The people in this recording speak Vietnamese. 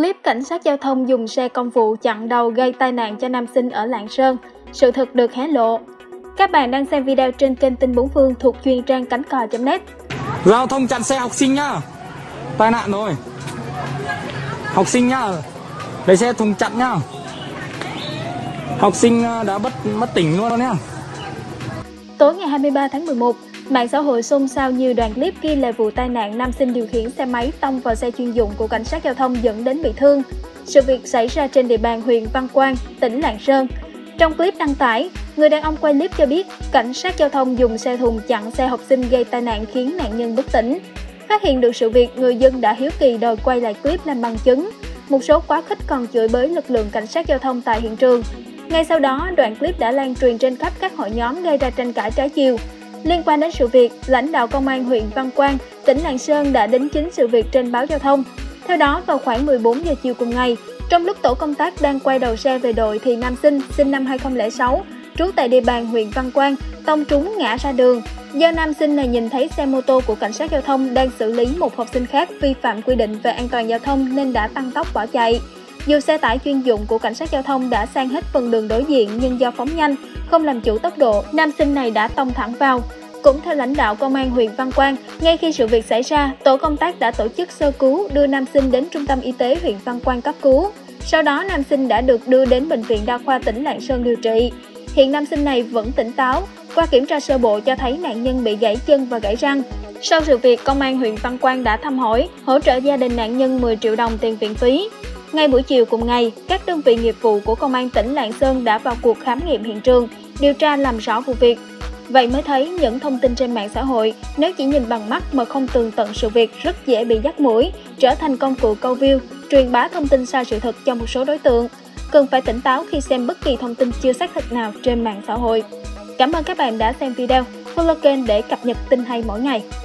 Clip cảnh sát giao thông dùng xe công vụ chặn đầu gây tai nạn cho nam sinh ở Lạng Sơn. Sự thật được hé lộ. Các bạn đang xem video trên kênh Tin Bốn Phương thuộc chuyên trang cánh cò.net. Giao thông chặn xe học sinh nhá. Tai nạn rồi. Học sinh nhá. Lấy xe thùng chặn nhá. Học sinh đã mất tỉnh luôn nhá. Tối ngày 23 tháng 11, mạng xã hội xôn xao nhiều đoạn clip ghi lại vụ tai nạn nam sinh điều khiển xe máy tông vào xe chuyên dụng của cảnh sát giao thông dẫn đến bị thương. Sự việc xảy ra trên địa bàn huyện Văn Quan, tỉnh Lạng Sơn. Trong clip đăng tải, người đàn ông quay clip cho biết cảnh sát giao thông dùng xe thùng chặn xe học sinh gây tai nạn khiến nạn nhân bất tỉnh. Phát hiện được sự việc, người dân đã hiếu kỳ đòi quay lại clip làm bằng chứng. Một số quá khích còn chửi bới lực lượng cảnh sát giao thông tại hiện trường. Ngay sau đó, đoạn clip đã lan truyền trên khắp các hội nhóm gây ra tranh cãi trái chiều. Liên quan đến sự việc, lãnh đạo công an huyện Văn Quan, tỉnh Lạng Sơn đã đính chính sự việc trên báo giao thông. Theo đó, vào khoảng 14 giờ chiều cùng ngày, trong lúc tổ công tác đang quay đầu xe về đội thì nam sinh năm 2006, trú tại địa bàn huyện Văn Quan, tông trúng ngã ra đường. Do nam sinh này nhìn thấy xe mô tô của cảnh sát giao thông đang xử lý một học sinh khác vi phạm quy định về an toàn giao thông nên đã tăng tốc bỏ chạy. Dù xe tải chuyên dụng của cảnh sát giao thông đã sang hết phần đường đối diện nhưng do phóng nhanh, không làm chủ tốc độ, nam sinh này đã tông thẳng vào. Cũng theo lãnh đạo công an huyện Văn Quan, ngay khi sự việc xảy ra, tổ công tác đã tổ chức sơ cứu đưa nam sinh đến trung tâm y tế huyện Văn Quan cấp cứu. Sau đó nam sinh đã được đưa đến bệnh viện đa khoa tỉnh Lạng Sơn điều trị. Hiện nam sinh này vẫn tỉnh táo. Qua kiểm tra sơ bộ cho thấy nạn nhân bị gãy chân và gãy răng. Sau sự việc, công an huyện Văn Quan đã thăm hỏi, hỗ trợ gia đình nạn nhân 10 triệu đồng tiền viện phí. Ngay buổi chiều cùng ngày, các đơn vị nghiệp vụ của công an tỉnh Lạng Sơn đã vào cuộc khám nghiệm hiện trường, điều tra làm rõ vụ việc. Vậy mới thấy những thông tin trên mạng xã hội, nếu chỉ nhìn bằng mắt mà không tường tận sự việc rất dễ bị dắt mũi, trở thành công cụ câu view, truyền bá thông tin sai sự thật cho một số đối tượng. Cần phải tỉnh táo khi xem bất kỳ thông tin chưa xác thực nào trên mạng xã hội. Cảm ơn các bạn đã xem video, follow kênh để cập nhật tin hay mỗi ngày.